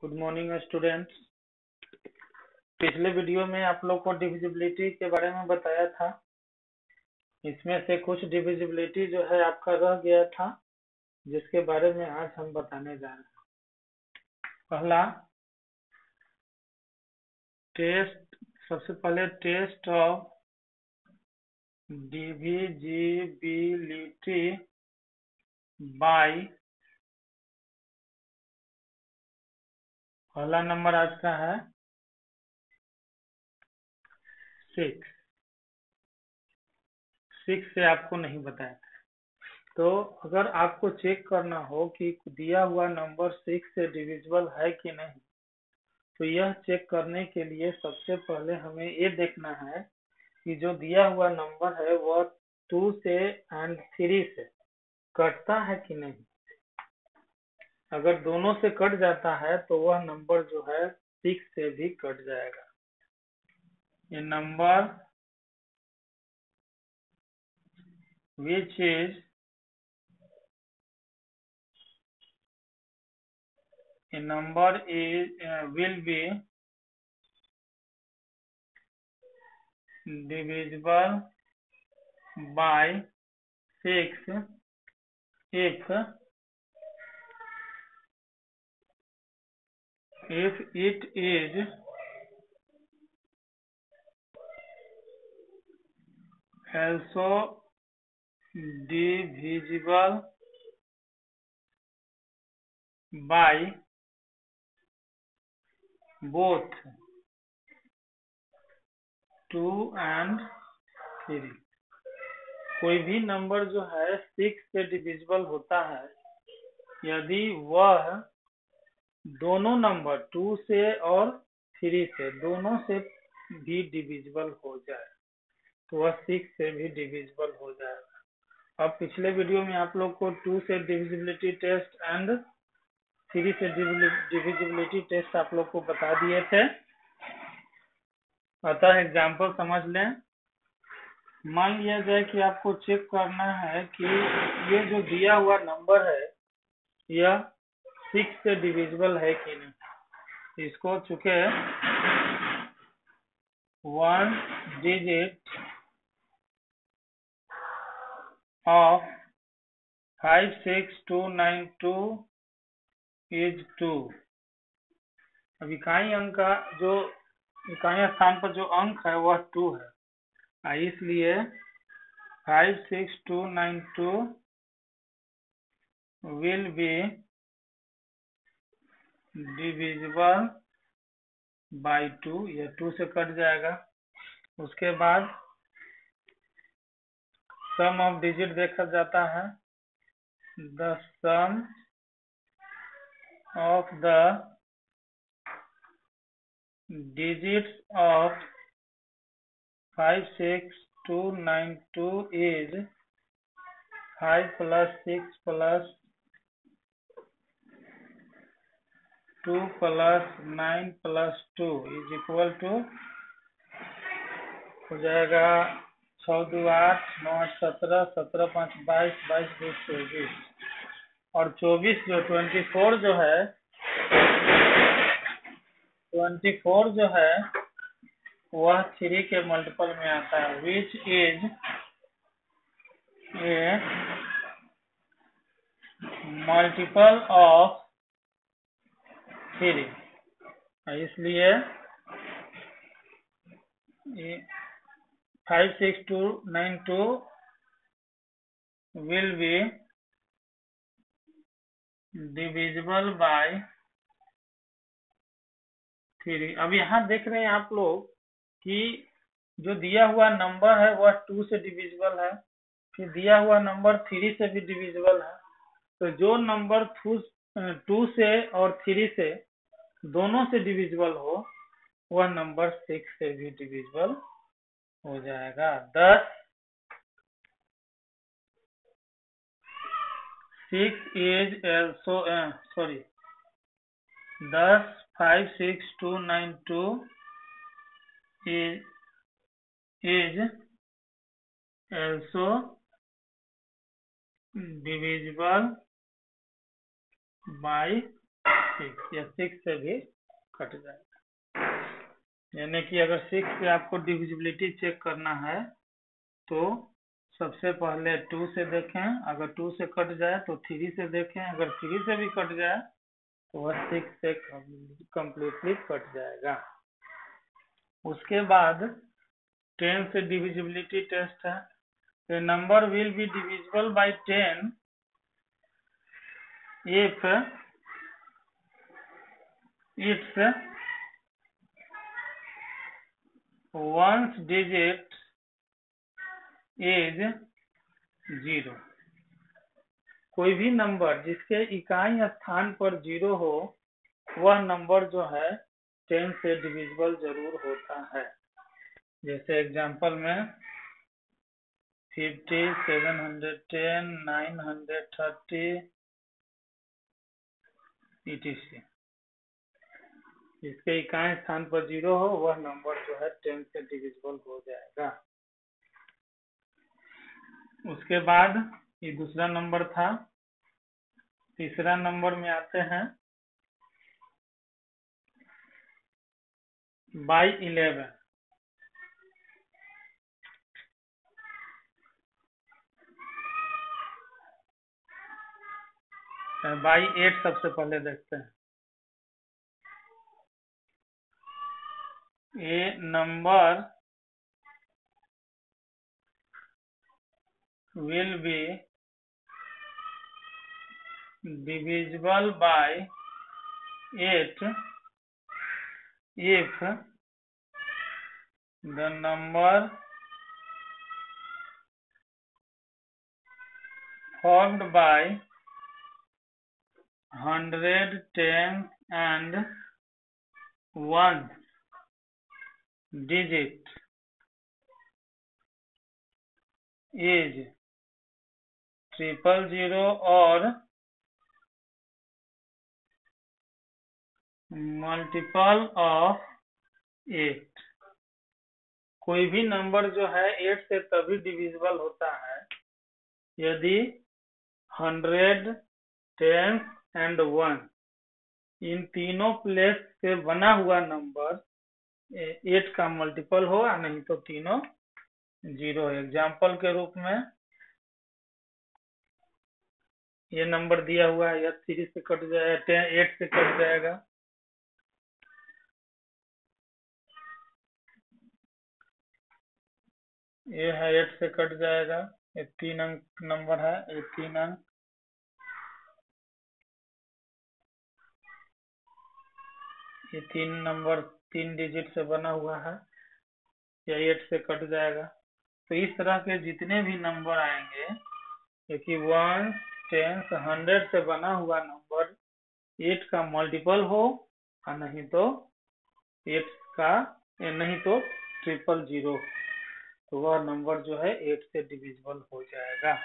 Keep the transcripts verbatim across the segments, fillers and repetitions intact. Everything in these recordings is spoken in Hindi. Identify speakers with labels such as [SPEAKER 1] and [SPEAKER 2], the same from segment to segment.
[SPEAKER 1] Good morning students. पिछले वीडियो में आप लोग को डिविजिबिलिटी के बारे में बताया था। इसमें से कुछ डिविजिबिलिटी जो है आपका रह गया था, जिसके बारे में आज हम बताने जा रहे हैं। पहला टेस्ट, सबसे पहले टेस्ट ऑफ डिविजिबिलिटी बाय, पहला नंबर आज का है सिक्स। सिक्स से आपको नहीं बताया। तो अगर आपको चेक करना हो कि दिया हुआ नंबर सिक्स से डिविजिबल है कि नहीं, तो यह चेक करने के लिए सबसे पहले हमें ये देखना है कि जो दिया हुआ नंबर है वह टू से एंड थ्री से कटता है कि नहीं। अगर दोनों से कट जाता है तो वह नंबर जो है सिक्स से भी कट जाएगा। ये number which is a number is uh, will be divisible by six if if it is also divisible by both two and three. कोई भी नंबर जो है सिक्स से डिविजिबल होता है यदि वह दोनों नंबर टू से और थ्री से दोनों से भी डिविजिबल हो जाए, तो वह सिक्स से भी डिविजिबल हो जाएगा। अब पिछले वीडियो में आप लोग को टू से डिविजिबिलिटी टेस्ट एंड थ्री से डिविजिबिलिटी टेस्ट आप लोग को बता दिए थे। अतः एग्जाम्पल समझ लें। मान लिया जाए कि आपको चेक करना है कि ये जो दिया हुआ नंबर है यह सिक्स से डिविजिबल है कि नहीं। इसको चूंकि one digit of five six two nine two is two. अब इकाई अंक का जो इकाई स्थान पर जो अंक है वह टू है, इसलिए five six two nine two will be divisible by two. यह टू से कट जाएगा। उसके बाद सम ऑफ डिजिट देखा जाता है। The sum of the digits of five six two nine two is five plus six plus two plus nine plus two is equal to हो जाएगा छः दो आठ, नौ आठ सत्रह, सत्रह पाँच बाईस, बाईस दो चौबीस, और चौबीस जो ट्वेंटी फोर जो है ट्वेंटी फोर जो है वह थ्री के मल्टीपल में आता है, which is a multiple of three. इसलिए five six two nine two will be divisible by three. अब यहाँ देख रहे हैं आप लोग कि जो दिया हुआ नंबर है वह टू से डिविजिबल है, फिर दिया हुआ नंबर थ्री से भी डिविजिबल है। तो जो नंबर टू से और थ्री से दोनों से डिविजिबल हो वह नंबर सिक्स से भी डिविजिबल हो जाएगा। दस सिक्स इज एल्सो सॉरी दस five six two nine two is is also divisible by six या सिक्स से भी कट जाएगा। यानी कि अगर सिक्स से आपको डिविजिबिलिटी चेक करना है तो सबसे पहले टू से देखें, अगर टू से कट जाए तो थ्री से देखें, अगर थ्री से भी कट जाए तो वह सिक्स से कंप्लीटली कट जाएगा। उसके बाद टेन से डिविजिबिलिटी टेस्ट है। A number will be divisible by ten if its ones digit is zero। कोई भी नंबर जिसके इकाई स्थान पर जीरो हो वह नंबर जो है टेन से डिविजिबल जरूर होता है। जैसे एग्जांपल में fifty, seven hundred ten, nine hundred thirty etc. जिसके इकाई स्थान पर जीरो हो वह नंबर जो है टेन से डिविजिबल हो जाएगा। उसके बाद ये दूसरा नंबर था। तीसरा नंबर में आते हैं बाई इलेवन। बाई एट सबसे पहले देखते हैं। A number will be divisible by eight if the number formed by hundred, ten and one digit is triple zero or multiple of eight। कोई भी नंबर जो है एट से तभी डिविजिबल होता है यदि हंड्रेड, टेन एंड वन इन तीनों प्लेस से बना हुआ नंबर एट का मल्टीपल हो, नहीं तो तीनों जीरो है। एग्जाम्पल के रूप में ये नंबर दिया हुआ है, यह थ्री से कट जाएगा, एट से कट जाएगा। ये है एट से कट जाएगा। ये तीन अंक नंबर है, ये तीन अंक। ये तीन नंबर तीन डिजिट से बना हुआ है, या एट से कट जाएगा। तो इस तरह के जितने भी नंबर आएंगे, क्योंकि वन, टेन, हंड्रेड से बना हुआ नंबर एट का मल्टीपल हो और नहीं तो एट का नहीं तो ट्रिपल जीरो, तो वह नंबर जो है एट से डिविजिबल हो जाएगा।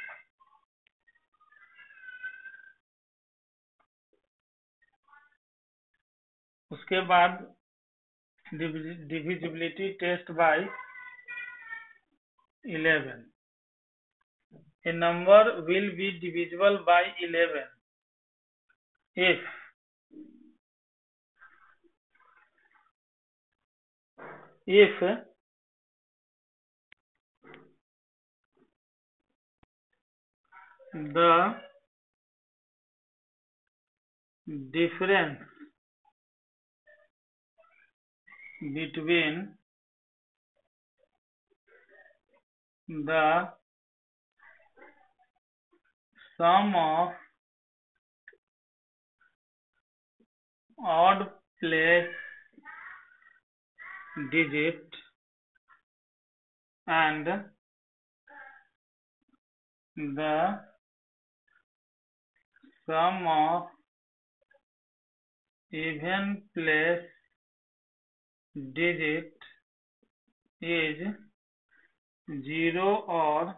[SPEAKER 1] उसके बाद divisibility test by eleven. A number will be divisible by eleven if if the difference between the sum of odd place digit and the sum of even place digit is zero or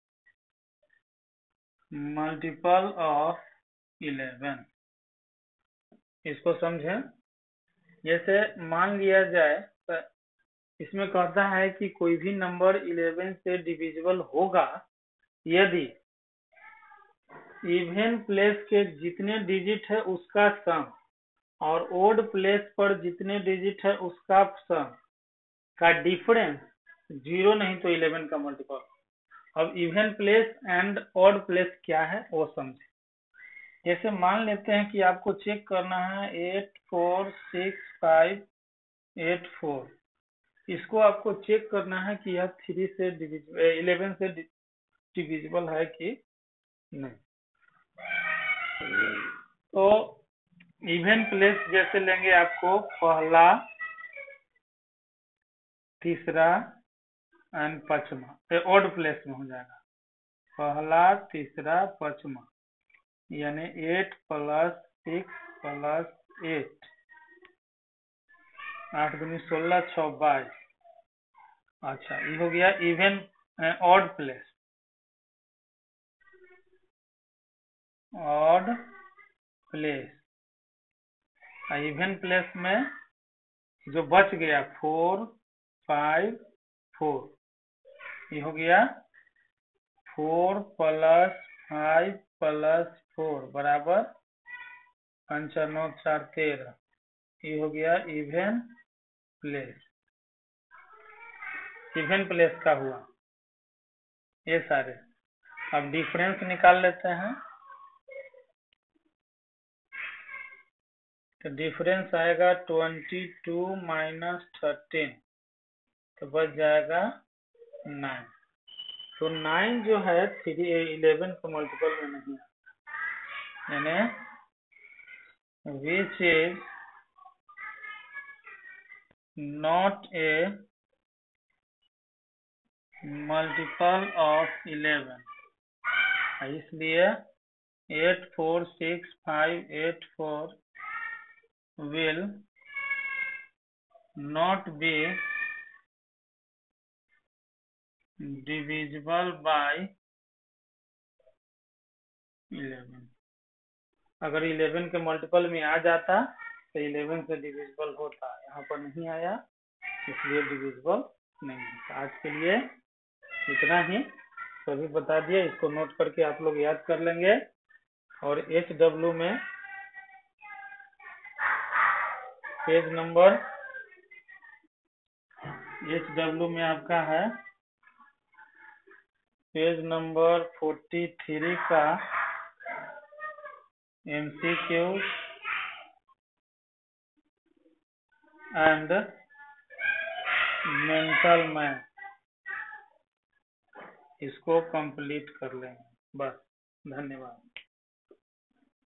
[SPEAKER 1] multiple of eleven. इसको समझें। जैसे मान लिया जाए तो इसमें कहता है कि कोई भी नंबर इलेवन से डिविजिबल होगा यदि इवन प्लेस के जितने डिजिट है उसका सम और ओड प्लेस पर जितने डिजिट है उसका सम का डिफरेंस जीरो नहीं तो इलेवन का मल्टीपल। अब even place and odd place क्या है वो समझे। जैसे मान लेते हैं कि आपको चेक करना है eight four six five eight four, इसको आपको चेक करना है कि यह थ्री से डिविजिबल इलेवन से डिविजिबल है कि नहीं। तो इवन प्लेस जैसे लेंगे आपको पहला तीसरा एंड पांचवा, ऑड प्लेस में हो जाएगा पहला तीसरा पांचवा, यानी eight plus six plus eight, आठ दूनी सोलह छः बाईस। अच्छा ये हो गया even odd place. Odd place even place में जो बच गया फोर फाइव फोर, ये हो गया four plus five plus four बराबर पंचा नौ चार तेरह, ये हो गया इवन प्लेस। इवन प्लेस का हुआ ये सारे। अब डिफरेंस निकाल लेते हैं, तो डिफरेंस आएगा ट्वेंटी टू माइनस थर्टीन, तो बच जाएगा नाइन। तो नाइन जो है थ्री इलेवन का मल्टीपल में नहीं है, यानी which is not a multiple of eleven, इसलिए eight four six five eight four will not be divisible by eleven. अगर इलेवन के मल्टीपल में आ जाता तो इलेवन से डिविजिबल होता, यहाँ पर नहीं आया इसलिए डिविजिबल नहीं होता। आज के लिए इतना ही, सभी बता दिया, इसको नोट करके आप लोग याद कर लेंगे। और एच डब्ल्यू में पेज नंबर एच डब्ल्यू में आपका है पेज नंबर फोर्टी थ्री का एमसीक्यू एंड मेंटल मैथ, इसको कंप्लीट कर लेंगे बस। धन्यवाद।